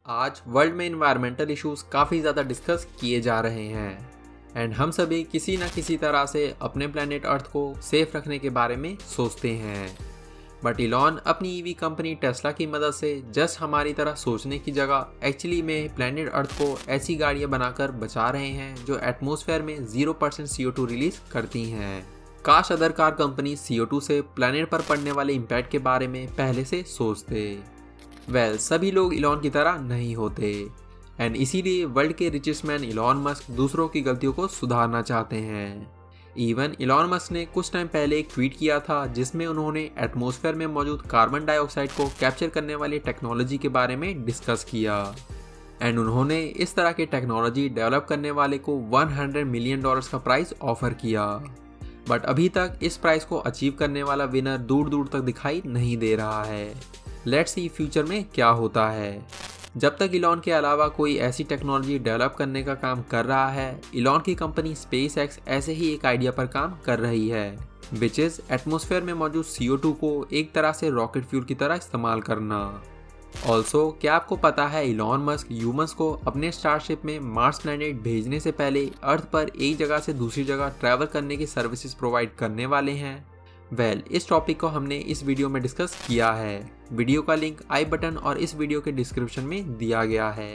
आज वर्ल्ड में environmental issues काफ़ी ज़्यादा डिस्कस किए जा रहे हैं एंड हम सभी किसी न किसी तरह से अपने प्लेनेट अर्थ को सेफ रखने के बारे में सोचते हैं। बट इलॉन अपनी ईवी कंपनी टेस्ला की मदद से जस्ट हमारी तरह सोचने की जगह एक्चुअली में प्लेनेट अर्थ को ऐसी गाड़ियाँ बनाकर बचा रहे हैं जो एटमॉस्फेयर में 0% CO2 रिलीज करती हैं। काश अदर कार कंपनी CO2 से प्लेनेट पर पड़ने वाले इम्पैक्ट के बारे में पहले से सोचते। सभी लोग इलॉन की तरह नहीं होते एंड इसीलिए वर्ल्ड के रिचेस्ट मैन इलॉन मस्क दूसरों की गलतियों को सुधारना चाहते हैं। इवन इलॉन मस्क ने कुछ टाइम पहले एक ट्वीट किया था जिसमें उन्होंने एटमॉस्फेयर में मौजूद कार्बन डाइऑक्साइड को कैप्चर करने वाली टेक्नोलॉजी के बारे में डिस्कस किया एंड उन्होंने इस तरह की टेक्नोलॉजी डेवलप करने वाले को $100 मिलियन का प्राइस ऑफर किया। बट अभी तक इस प्राइस को अचीव करने वाला विनर दूर दूर तक दिखाई नहीं दे रहा है। लेट्स सी फ्यूचर में क्या होता है। जब तक इलॉन के अलावा कोई ऐसी टेक्नोलॉजी डेवलप करने का काम कर रहा है, इलॉन की कंपनी स्पेसएक्स ऐसे ही एक आइडिया पर काम कर रही है, विच इज एटमॉस्फेयर में मौजूद CO2 को एक तरह से रॉकेट फ्यूल की तरह इस्तेमाल करना। ऑल्सो क्या आपको पता है इलॉन मस्क ह्यूमंस को अपने स्टारशिप में मार्स प्लैनेट भेजने से पहले अर्थ पर एक जगह से दूसरी जगह ट्रैवल करने की सर्विसेज प्रोवाइड करने वाले हैं। इस टॉपिक को हमने इस वीडियो में डिस्कस किया है। वीडियो का लिंक आई बटन और इस वीडियो के डिस्क्रिप्शन में दिया गया है।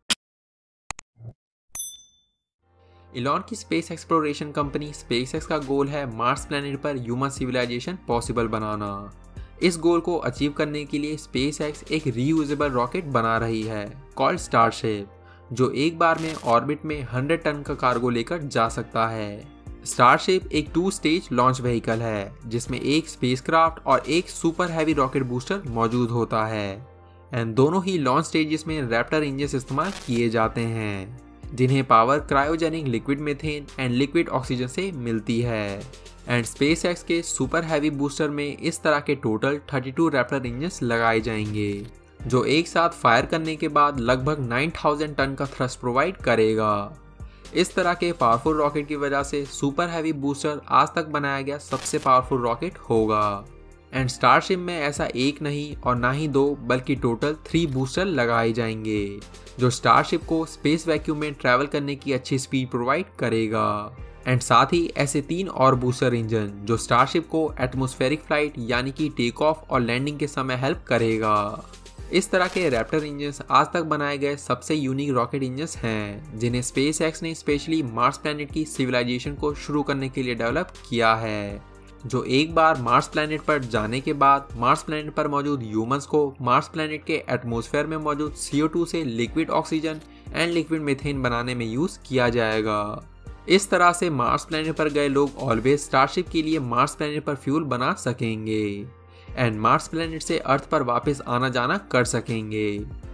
इलॉन की स्पेस एक्सप्लोरेशन कंपनी स्पेसएक्स का गोल है मार्स प्लैनेट पर ह्यूमन सिविलाइजेशन पॉसिबल बनाना। इस गोल को अचीव करने के लिए स्पेसएक्स एक रीयूजेबल रॉकेट बना रही है कॉल्ड स्टारशिप, जो एक बार में ऑर्बिट में 100 टन का कार्गो लेकर जा सकता है। स्टारशिप एक 2 स्टेज लॉन्च व्हीकल है जिसमें एक स्पेसक्राफ्ट और एक सुपर हैवी रॉकेट बूस्टर मौजूद होता है एंड दोनों ही लॉन्च स्टेजेस में रैप्टर इंजन इस्तेमाल किए जाते हैं जिन्हें power cryogenic liquid methane and liquid oxygen से मिलती है एंड स्पेसएक्स के सुपर हैवी बूस्टर में इस तरह के टोटल 32 रैप्टर इंजन लगाए जाएंगे जो एक साथ फायर करने के बाद लगभग 9000 टन का थ्रस्ट प्रोवाइड करेगा। इस तरह के पावरफुल रॉकेट की वजह से सुपर हैवी बूस्टर आज तक बनाया गया सबसे पावरफुल रॉकेट होगा एंड स्टारशिप में ऐसा एक नहीं और ना ही 2 बल्कि टोटल 3 बूस्टर लगाए जाएंगे जो स्टारशिप को स्पेस वैक्यूम में ट्रैवल करने की अच्छी स्पीड प्रोवाइड करेगा एंड साथ ही ऐसे 3 और बूस्टर इंजन जो स्टारशिप को एटमॉस्फेरिक फ्लाइट यानी कि टेक ऑफ और लैंडिंग के समय हेल्प करेगा। इस तरह के रैप्टर इंजन्स आज तक बनाए गए सबसे यूनिक रॉकेट इंजन्स हैं जिन्हें स्पेसएक्स ने स्पेशली मार्स प्लैनेट की सिविलाइजेशन को शुरू करने के लिए डेवलप किया है, जो एक बार मार्स प्लैनेट पर जाने के बाद मार्स प्लैनेट पर मौजूद ह्यूमंस को मार्स प्लैनेट के एटमॉस्फेयर में मौजूद CO2 से liquid oxygen and liquid methane बनाने में यूज किया जाएगा। इस तरह से मार्स प्लैनेट पर गए लोग ऑलवेज स्टारशिप के लिए मार्स प्लैनेट पर फ्यूल बना सकेंगे एंड मार्स प्लैनेट से अर्थ पर वापस आना जाना कर सकेंगे।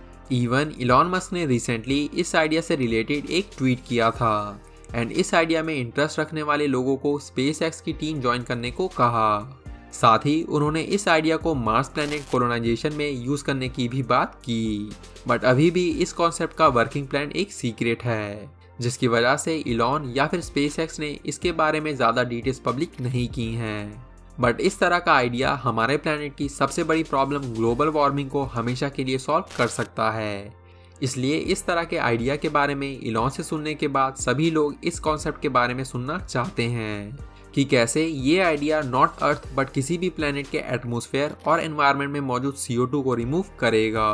इवन इलॉन मस्क ने रिसेंटली इस आइडिया से रिलेटेड एक ट्वीट किया था एंड इस आइडिया में इंटरेस्ट रखने वाले लोगों को स्पेसएक्स की टीम ज्वाइन करने को कहा। साथ ही उन्होंने इस आइडिया को मार्स प्लैनेट कोलोनाइजेशन में यूज करने की भी बात की। बट अभी भी इस कॉन्सेप्ट का वर्किंग प्लान एक सीक्रेट है जिसकी वजह से इलॉन या फिर स्पेसएक्स ने इसके बारे में ज़्यादा डिटेल्स पब्लिक नहीं की हैं। बट इस तरह का आइडिया हमारे प्लैनेट की सबसे बड़ी प्रॉब्लम ग्लोबल वार्मिंग को हमेशा के लिए सॉल्व कर सकता है। इसलिए इस तरह के आइडिया के बारे में इलॉन से सुनने के बाद सभी लोग इस कॉन्सेप्ट के बारे में सुनना चाहते हैं कि कैसे ये आइडिया नॉट अर्थ बट किसी भी प्लैनेट के एटमॉस्फेयर और एनवायरनमेंट में मौजूद CO2 को रिमूव करेगा।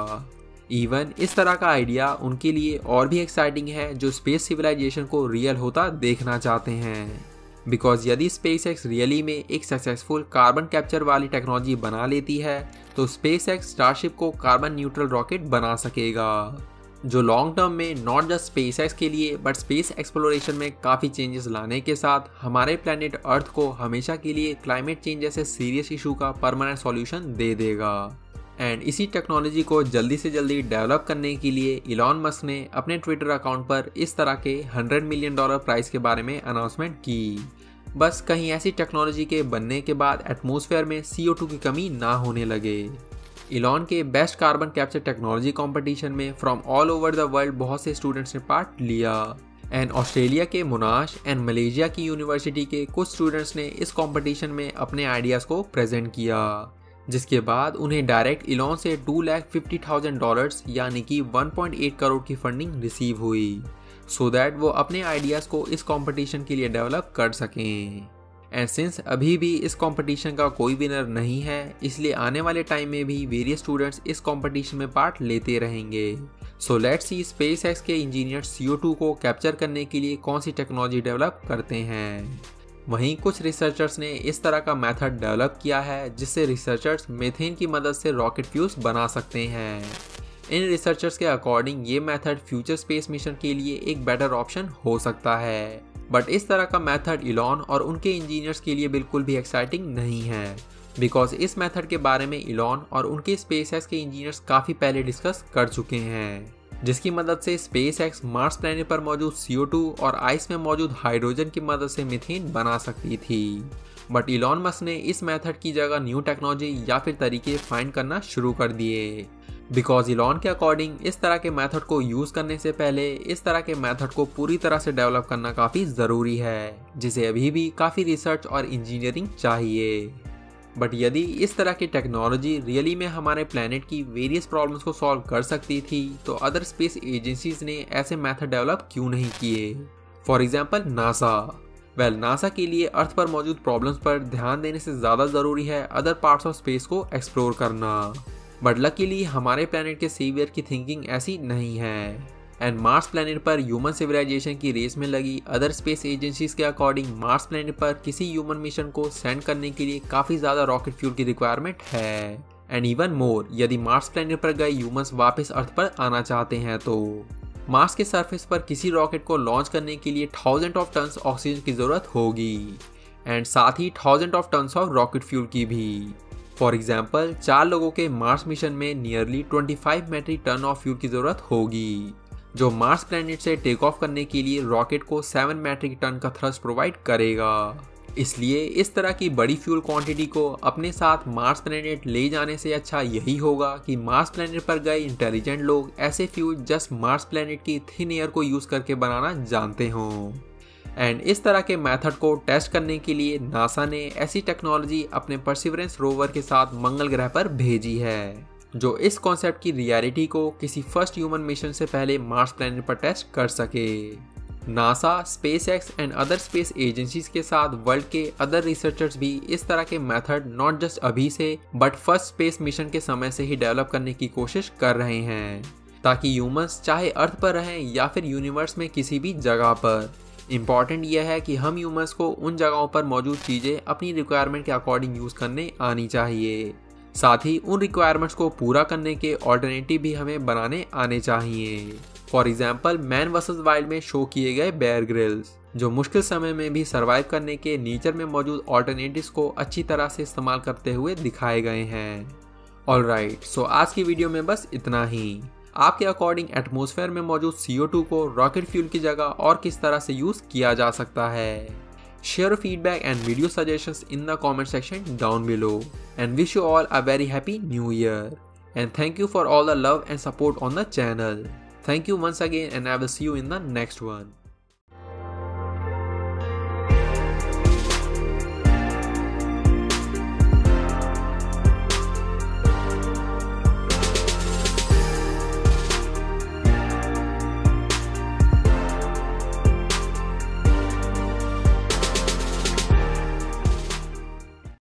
इवन इस तरह का आइडिया उनके लिए और भी एक्साइटिंग है जो स्पेस सिविलाइजेशन को रियल होता देखना चाहते हैं, बिकॉज यदि स्पेसएक्स रियली में एक सक्सेसफुल कार्बन कैप्चर वाली टेक्नोलॉजी बना लेती है तो स्पेसएक्स स्टारशिप को कार्बन न्यूट्रल रॉकेट बना सकेगा जो लॉन्ग टर्म में नॉट जस्ट स्पेसएक्स के लिए बट स्पेस एक्सप्लोरेशन में काफ़ी चेंजेस लाने के साथ हमारे प्लैनेट अर्थ को हमेशा के लिए क्लाइमेट चेंज जैसे सीरियस इशू का परमानेंट सॉल्यूशन दे देगा। एंड इसी टेक्नोलॉजी को जल्दी से जल्दी डेवलप करने के लिए इलॉन मस्क ने अपने ट्विटर अकाउंट पर इस तरह के $100 मिलियन प्राइस के बारे में अनाउंसमेंट की। बस कहीं ऐसी टेक्नोलॉजी के बनने के बाद एटमॉस्फेयर में CO2 की कमी ना होने लगे। इलॉन के best carbon capture technology competition में from all over the world बहुत से स्टूडेंट्स ने पार्ट लिया एंड ऑस्ट्रेलिया के मोनाश एंड मलेशिया की यूनिवर्सिटी के कुछ स्टूडेंट्स ने इस कंपटीशन में अपने आइडियाज़ को प्रेजेंट किया जिसके बाद उन्हें डायरेक्ट इलॉन से $250,000 यानी कि 1.8 करोड़ की फंडिंग रिसीव हुई, सो दैट वो अपने आइडियाज़ को इस कंपटीशन के लिए डेवलप कर सकें। एंड सिंस अभी भी इस कंपटीशन का कोई विनर नहीं है, इसलिए आने वाले टाइम में भी वेरियस स्टूडेंट्स इस कंपटीशन में पार्ट लेते रहेंगे। सो लेट्स सी स्पेसएक्स के इंजीनियर्स CO2 को कैप्चर करने के लिए कौन सी टेक्नोलॉजी डेवलप करते हैं। वहीं कुछ रिसर्चर्स ने इस तरह का मेथड डेवलप किया है जिससे रिसर्चर्स मीथेन की मदद से रॉकेट फ्यूल्स बना सकते हैं। इन रिसर्चर्स के अकॉर्डिंग ये मेथड फ्यूचर स्पेस मिशन के लिए एक बेटर ऑप्शन हो सकता है, बट इस तरह का मेथड इलॉन और उनके इंजीनियर्स के लिए बिल्कुल भी एक्साइटिंग नहीं है, बिकॉज इस मेथड के बारे में इलॉन और उनके स्पेसएक्स के इंजीनियर्स काफ़ी पहले डिस्कस कर चुके हैं, जिसकी मदद से स्पेसएक्स मार्स प्लैनेट पर मौजूद CO2 और आइस में मौजूद हाइड्रोजन की मदद से मीथेन बना सकती थी। बट इलॉन मस्क ने इस मेथड की जगह न्यू टेक्नोलॉजी या फिर तरीके फाइंड करना शुरू कर दिए, बिकॉज इलॉन के अकॉर्डिंग इस तरह के मेथड को यूज़ करने से पहले इस तरह के मेथड को पूरी तरह से डेवलप करना काफ़ी ज़रूरी है, जिसे अभी भी काफ़ी रिसर्च और इंजीनियरिंग चाहिए। बट यदि इस तरह की टेक्नोलॉजी रियली में हमारे प्लैनेट की वेरियस प्रॉब्लम्स को सॉल्व कर सकती थी, तो अदर स्पेस एजेंसीज ने ऐसे मेथड डेवलप क्यों नहीं किए। फॉर एग्जाम्पल नासा के लिए अर्थ पर मौजूद प्रॉब्लम्स पर ध्यान देने से ज़्यादा ज़रूरी है अदर पार्ट्स ऑफ स्पेस को एक्सप्लोर करना। बट लकीली हमारे प्लैनेट के सेवियर की थिंकिंग ऐसी नहीं है, एंड मार्स प्लैनेट पर ह्यूमन सिविलाइजेशन की रेस में लगी अदर स्पेस एजेंसीज के अकॉर्डिंग मार्स प्लैनेट पर किसी ह्यूमन मिशन को सेंड करने के लिए काफ़ी ज़्यादा रॉकेट फ्यूल की रिक्वायरमेंट है। एंड इवन मोर, यदि मार्स प्लैनेट पर गए ह्यूमंस वापस अर्थ पर आना चाहते हैं तो मार्स के सरफेस पर किसी रॉकेट को लॉन्च करने के लिए 1000 ऑफ टन्स ऑक्सीजन की ज़रूरत होगी, एंड साथ ही 1000 of tons of rocket fuel की भी। फॉर एग्जाम्पल 4 लोगों के मार्स मिशन में nearly 25 metric ton of fuel की ज़रूरत होगी, जो मार्स प्लैनेट से टेक ऑफ करने के लिए रॉकेट को 7 मेट्रिक टन का थ्रस्ट प्रोवाइड करेगा। इसलिए इस तरह की बड़ी फ्यूल क्वांटिटी को अपने साथ मार्स प्लैनेट ले जाने से अच्छा यही होगा कि मार्स प्लैनेट पर गए इंटेलिजेंट लोग ऐसे फ्यूल जस्ट मार्स प्लैनेट की थिन एयर को यूज़ करके बनाना जानते हों। एंड इस तरह के मेथड को टेस्ट करने के लिए नासा ने ऐसी टेक्नोलॉजी अपने परसिवरेंस रोवर के साथ मंगल ग्रह पर भेजी है, जो इस कॉन्सेप्ट की रियलिटी को किसी फर्स्ट ह्यूमन मिशन से पहले मार्स प्लैनेट पर टेस्ट कर सके। NASA, SpaceX and other space agencies के साथ वर्ल्ड के अदर रिसर्चर्स भी इस तरह के मेथड नॉट जस्ट अभी से बट फर्स्ट स्पेस मिशन के समय से ही डेवलप करने की कोशिश कर रहे हैं, ताकि ह्यूमंस चाहे अर्थ पर रहें या फिर यूनिवर्स में किसी भी जगह पर, इम्पॉर्टेंट यह है कि हम ह्यूमंस को उन जगहों पर मौजूद चीज़ें अपनी रिक्वायरमेंट के अकॉर्डिंग यूज़ करने आनी चाहिए। साथ ही उन रिक्वायरमेंट्स को पूरा करने के ऑल्टरनेटिव भी हमें बनाने आने चाहिए। For example man versus wild में शो किए गए बेयर ग्रिल्स, जो मुश्किल समय में भी सर्वाइव करने के नेचर में मौजूद ऑल्टरनेटिव्स को अच्छी तरह से इस्तेमाल करते हुए दिखाए गए हैं। ऑलराइट, सो आज की वीडियो में बस इतना ही। आपके अकॉर्डिंग एटमॉस्फेयर में मौजूद CO2 को रॉकेट फ्यूल की जगह और किस तरह से यूज़ किया जा सकता है? Share your feedback and video suggestions in the comment section down below, and wish you all a very happy new year, and thank you for all the love and support on the channel. Thank you once again, and I will see you in the next one.